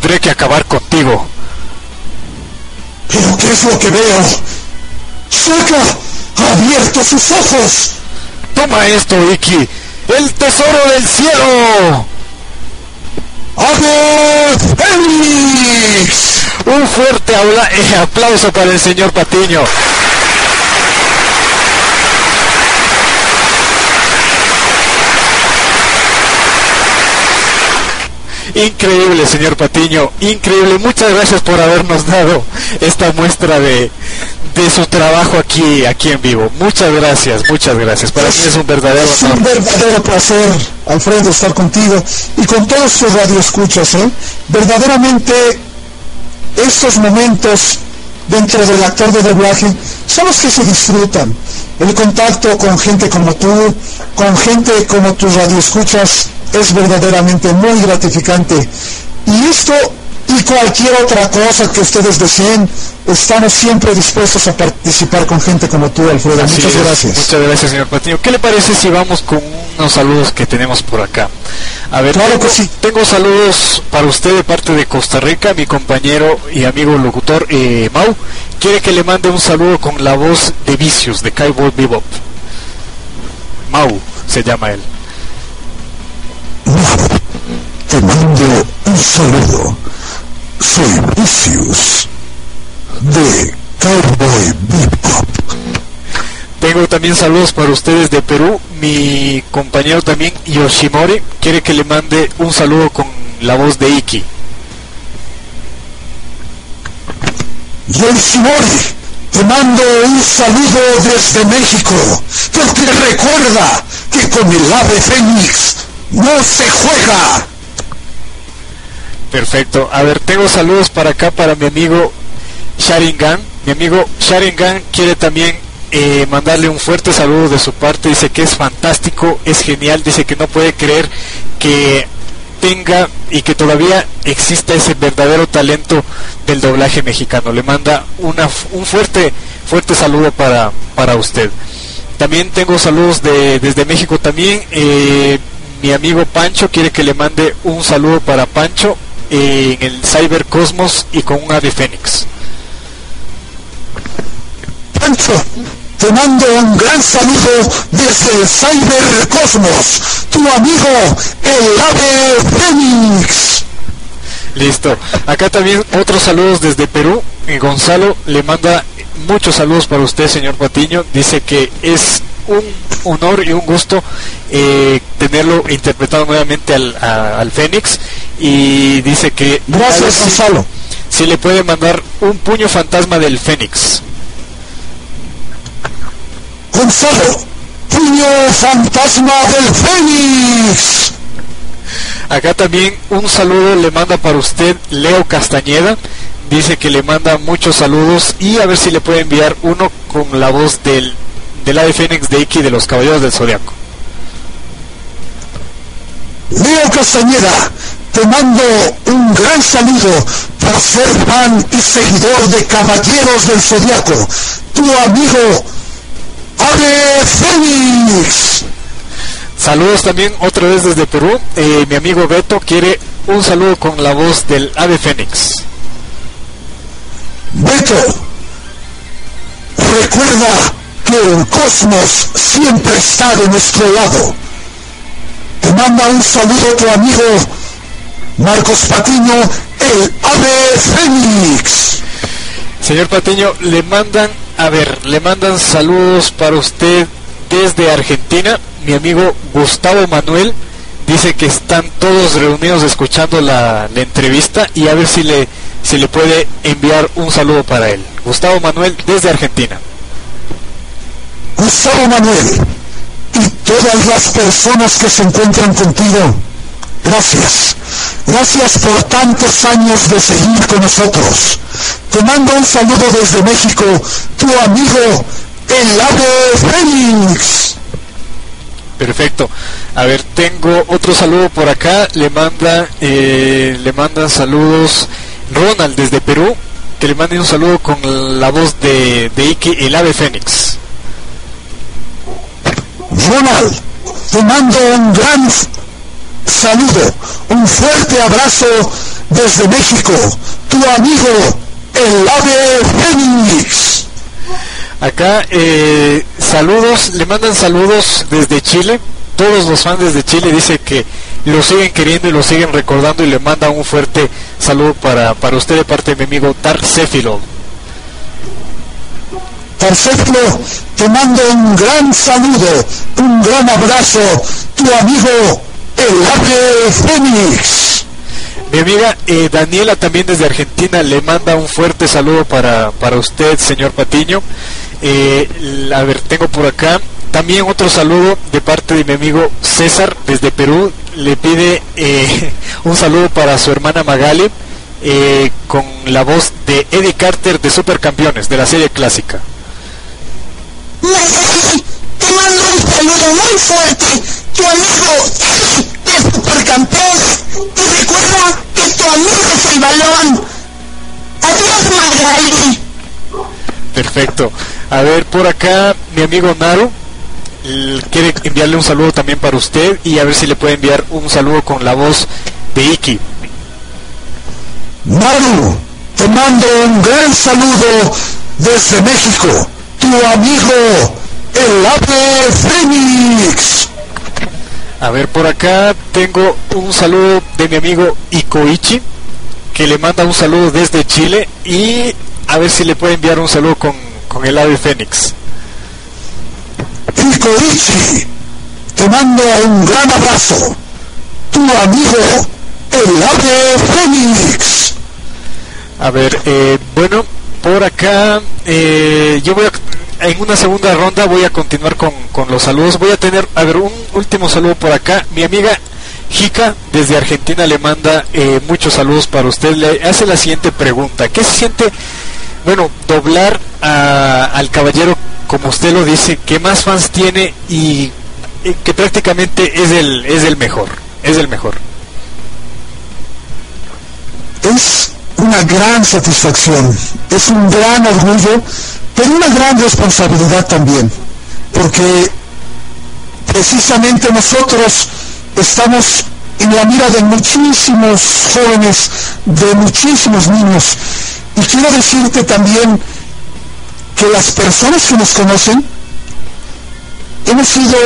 tendré que acabar contigo. ¿Pero qué es lo que veo? ¡Sokka ha abierto sus ojos! Toma esto, Iki. ¡El tesoro del cielo! ¡Ave Fénix! Un fuerte aplauso para el señor Patiño. Increíble, señor Patiño, increíble. Muchas gracias por habernos dado esta muestra de su trabajo aquí en vivo. Muchas gracias. Para mí es un verdadero honor. Es un verdadero placer, Alfredo, estar contigo y con todos tus radioescuchas, Verdaderamente, estos momentos dentro del actor de doblaje son los que se disfrutan. El contacto con gente como tú, con gente como tus radioescuchas, es verdaderamente muy gratificante. Y esto y cualquier otra cosa que ustedes deseen, estamos siempre dispuestos a participar con gente como tú, Alfredo. Muchas gracias. Muchas gracias, señor Patiño. ¿Qué le parece si vamos con unos saludos que tenemos por acá? A ver, claro que sí. Tengo saludos para usted de parte de Costa Rica. Mi compañero y amigo locutor Mau quiere que le mande un saludo con la voz de Vicious, de Cowboy Bebop. Mau se llama él. Mau, te mando un saludo. Soy Vicious de Cowboy Bebop. Tengo también saludos para ustedes de Perú. Mi compañero también Yoshimori quiere que le mande un saludo con la voz de Iki. Yoshimori, te mando un saludo desde México, porque recuerda que con el ave Fénix no se juega. Perfecto. A ver, tengo saludos para acá para mi amigo Sharingan. Mi amigo Sharingan quiere también mandarle un fuerte saludo de su parte. Dice que es fantástico, es genial. Dice que no puede creer que tenga y que todavía exista ese verdadero talento del doblaje mexicano. Le manda un fuerte saludo para usted. También tengo saludos desde México también. Mi amigo Pancho quiere que le mande un saludo para Pancho en el Cybercosmos y con un ave Fénix. Pancho, te mando un gran saludo desde el Cybercosmos, tu amigo el ave Fénix. Listo. Acá también otros saludos desde Perú. Gonzalo le manda muchos saludos para usted, señor Patiño. Dice que es un honor y un gusto tenerlo interpretado nuevamente al Fénix, y dice que gracias, Gonzalo. Si le puede mandar un puño fantasma del Fénix. Gonzalo, puño fantasma del Fénix. Acá también un saludo le manda para usted Leo Castañeda. Dice que le manda muchos saludos y a ver si le puede enviar uno con la voz del ave Fénix de Iki de los Caballeros del Zodiaco. Leo Castañeda, te mando un gran saludo por ser fan y seguidor de Caballeros del Zodiaco, tu amigo ave Fénix. Saludos también otra vez desde Perú. Mi amigo Beto quiere un saludo con la voz del ave Fénix. Beto, recuerda que el cosmos siempre está de nuestro lado. Te manda un saludo tu amigo Marcos Patiño, el ave Fénix. Señor Patiño, le mandan saludos para usted desde Argentina. Mi amigo Gustavo Manuel dice que están todos reunidos escuchando la entrevista y a ver si le puede enviar un saludo para él. Gustavo Manuel desde Argentina. Gustavo Manuel y todas las personas que se encuentran contigo, gracias por tantos años de seguir con nosotros. Te mando un saludo desde México, tu amigo el ave Fénix. Perfecto. A ver, tengo otro saludo por acá. Le mandan saludos Ronald desde Perú, que le mande un saludo con la voz de Iki, el ave Fénix. Ronald, te mando un gran saludo, un fuerte abrazo desde México, tu amigo, el Ave Fénix. Acá, saludos, le mandan saludos desde Chile. Todos los fans desde Chile dice que lo siguen queriendo y lo siguen recordando, y le manda un fuerte saludo para usted de parte de mi amigo Tarcéfilo. Tarcéfilo, te mando un gran saludo, un gran abrazo, tu amigo, el Ave Fénix. Mi amiga Daniela también desde Argentina le manda un fuerte saludo para usted, señor Patiño. A ver, tengo por acá también otro saludo de parte de mi amigo César desde Perú. Le pide un saludo para su hermana Magali, con la voz de Eddie Carter de Supercampeones, de la serie clásica. Magali, te mando un saludo muy fuerte, tu amigo de Supercampeones, y recuerda que tu amigo es el balón. Adiós, Magali. Perfecto. A ver, por acá mi amigo Naru quiere enviarle un saludo también para usted, y a ver si le puede enviar un saludo con la voz de Iki. Naru, te mando un gran saludo desde México, tu amigo, el Ave Fénix. A ver, por acá tengo un saludo de mi amigo Ikoichi, que le manda un saludo desde Chile, y a ver si le puede enviar un saludo con el Ave Fénix. Ikoichi, te mando un gran abrazo, tu amigo, el Ave Fénix. A ver, bueno, por acá yo voy en una segunda ronda voy a continuar con los saludos. Voy a tener, a ver, un último saludo por acá. Mi amiga Jica desde Argentina le manda muchos saludos para usted. Le hace la siguiente pregunta: ¿qué se siente, bueno, doblar al caballero, como usted lo dice, que más fans tiene y que prácticamente es el mejor? Es el mejor. Es una gran satisfacción, es un gran orgullo, pero una gran responsabilidad también, porque precisamente nosotros estamos en la mira de muchísimos jóvenes, de muchísimos niños, y quiero decirte también que las personas que nos conocen hemos sido,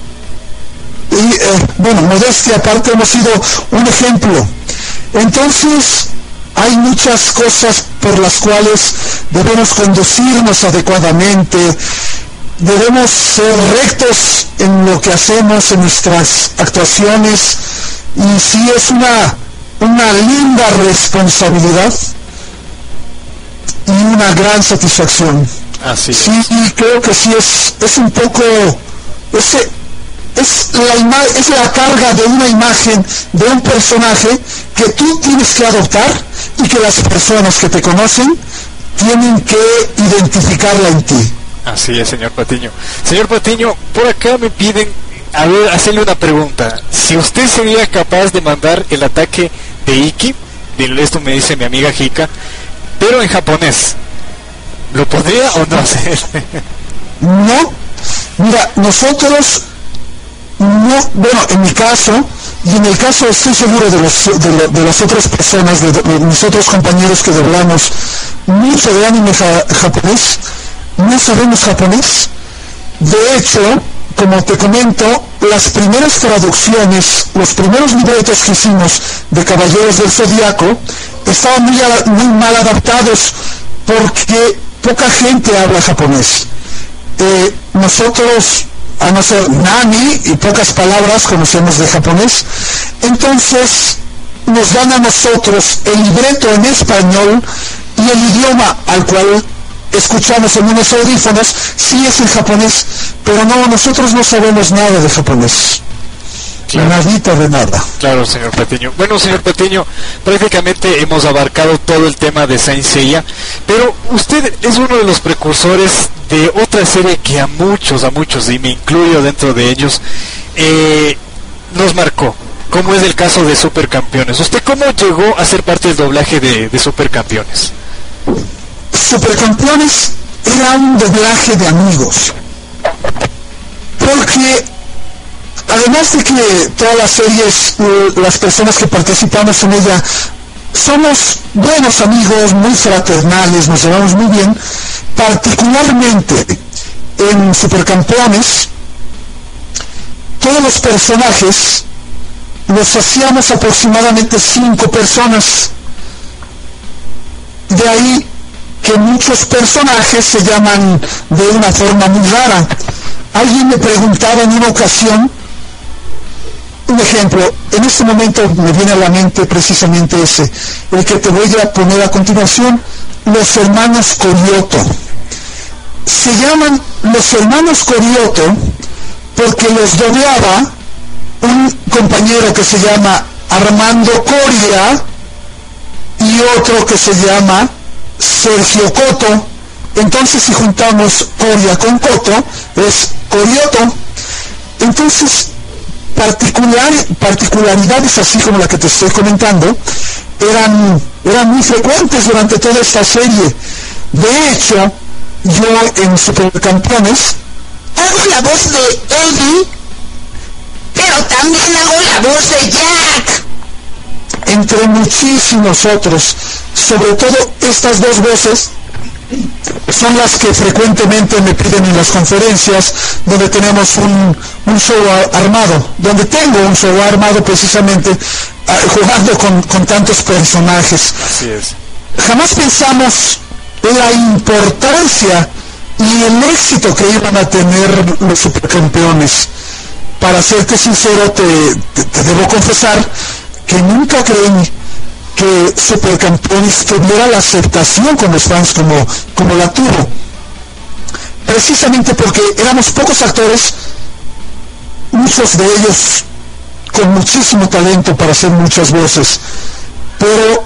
bueno, modestia aparte, hemos sido un ejemplo. Entonces hay muchas cosas por las cuales debemos conducirnos adecuadamente, debemos ser rectos en lo que hacemos, en nuestras actuaciones, y sí es una linda responsabilidad y una gran satisfacción. Así es. Sí, creo que sí es un poco es la carga de una imagen, de un personaje que tú tienes que adoptar y que las personas que te conocen tienen que identificarla en ti. Así es, señor Patiño. Señor Patiño, por acá me piden hacerle una pregunta. Si usted sería capaz de mandar el ataque de Iki, esto me dice mi amiga Jica, pero en japonés, ¿lo podría o no hacer? No, mira, nosotros no, bueno, en mi caso, y en el caso estoy seguro de las otras personas, de mis otros compañeros que doblamos mucho de anime japonés, no sabemos japonés. De hecho, como te comento, las primeras traducciones, los primeros libretos que hicimos de Caballeros del Zodiaco estaban muy mal adaptados porque poca gente habla japonés. Nosotros, a no ser nani y pocas palabras conocemos de japonés, entonces nos dan a nosotros el libreto en español, y el idioma al cual escuchamos en unos audífonos sí es en japonés, pero no, nosotros no sabemos nada de japonés. Claro. Nadita de nada. Claro, señor Patiño. Bueno, señor Patiño, prácticamente hemos abarcado todo el tema de Saint Seiya, pero usted es uno de los precursores de otra serie que a muchos, y me incluyo dentro de ellos, nos marcó, como es el caso de Supercampeones. ¿Usted cómo llegó a ser parte del doblaje de Supercampeones? Supercampeones era un doblaje de amigos, porque además de que todas las series, las personas que participamos en ella, somos buenos amigos, muy fraternales, nos llevamos muy bien, particularmente en Supercampeones. Todos los personajes los hacíamos aproximadamente 5 personas. De ahí que muchos personajes se llaman de una forma muy rara. Alguien me preguntaba en una ocasión, un ejemplo, en este momento me viene a la mente precisamente ese, el que te voy a poner a continuación, los hermanos Corioto. Se llaman los hermanos Corioto porque los dobleaba un compañero que se llama Armando Coria y otro que se llama Sergio Coto. Entonces, si juntamos Coria con Coto, es Corioto. Entonces, particularidades así como la que te estoy comentando eran muy frecuentes durante toda esta serie. De hecho, yo en Supercampeones hago la voz de Eddie, pero también hago la voz de Jack, entre muchísimos otros. Sobre todo estas dos voces son las que frecuentemente me piden en las conferencias donde tenemos un show armado, donde tengo un show armado precisamente jugando con tantos personajes. Así es. Jamás pensamos la importancia y el éxito que iban a tener los Supercampeones. Para serte sincero, te debo confesar que nunca creí que Supercampeones tuviera la aceptación con los fans como la tuvo, precisamente porque éramos pocos actores, muchos de ellos con muchísimo talento para hacer muchas voces, pero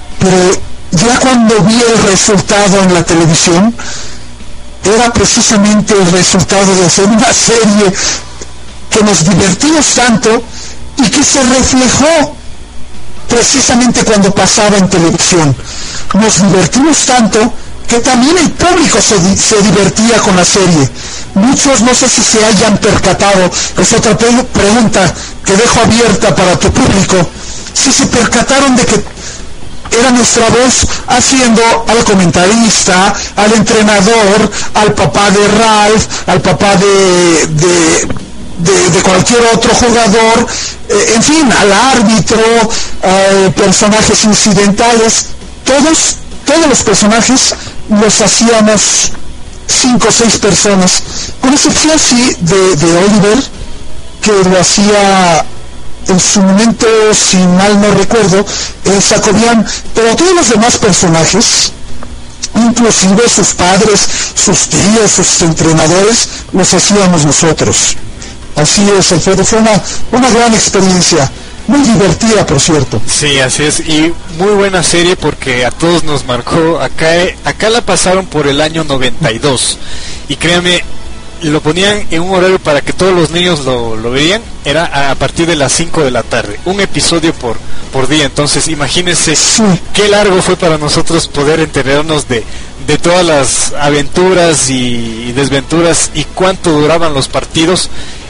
ya cuando vi el resultado en la televisión, era precisamente el resultado de hacer una serie que nos divertimos tanto y que se reflejó precisamente cuando pasaba en televisión. Nos divertimos tanto que también el público se divertía con la serie. Muchos, no sé si se hayan percatado, es otra pregunta que dejo abierta para tu público, si se percataron de que era nuestra voz haciendo al comentarista, al entrenador, al papá de Ralph, al papá de cualquier otro jugador, en fin, al árbitro, personajes incidentales, todos los personajes los hacíamos 5 o 6 personas, con excepción sí de Oliver, que lo hacía en su momento, si mal no recuerdo, Sacobian, pero todos los demás personajes, inclusive sus padres, sus tíos, sus entrenadores, los hacíamos nosotros. Así es, Alfredo, fue una gran experiencia, muy divertida, por cierto. Sí, así es, y muy buena serie porque a todos nos marcó. Acá la pasaron por el año 92, y créanme, lo ponían en un horario para que todos los niños lo veían, era a partir de las 5 de la tarde, un episodio por día. Entonces imagínense qué largo fue para nosotros poder enterarnos de todas las aventuras y desventuras, y cuánto duraban los partidos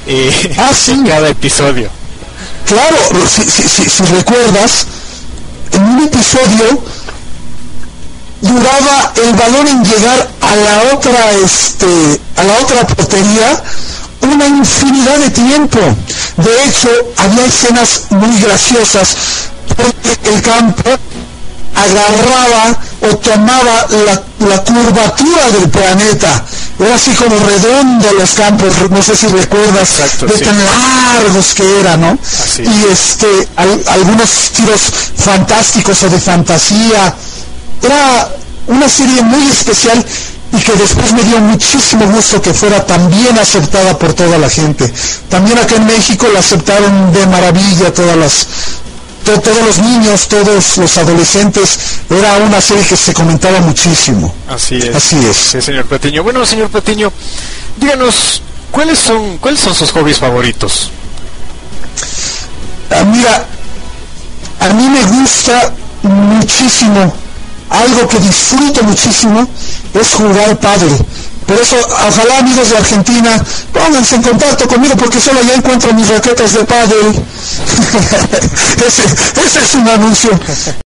en cada episodio. Claro, si recuerdas, en un episodio duraba el balón en llegar a la otra portería una infinidad de tiempo. De hecho, había escenas muy graciosas porque el campo agarraba o tomaba la curvatura del planeta. Era así como redondo los campos, no sé si recuerdas. Exacto, de sí. tan largos que era, ¿no? Así. Y algunos tiros fantásticos o de fantasía. Era una serie muy especial y que después me dio muchísimo gusto que fuera tan bien aceptada por toda la gente. También acá en México la aceptaron de maravilla todos los niños, todos los adolescentes. Era una serie que se comentaba muchísimo. Así es. Así es. Sí, señor Patiño. Bueno, señor Patiño, díganos, ¿cuáles son sus hobbies favoritos? Mira, a mí me gusta muchísimo, algo que disfruto muchísimo es jugar pádel. Por eso, ojalá, amigos de Argentina, pónganse en contacto conmigo porque solo ya encuentro mis raquetas de pádel. ese es un anuncio.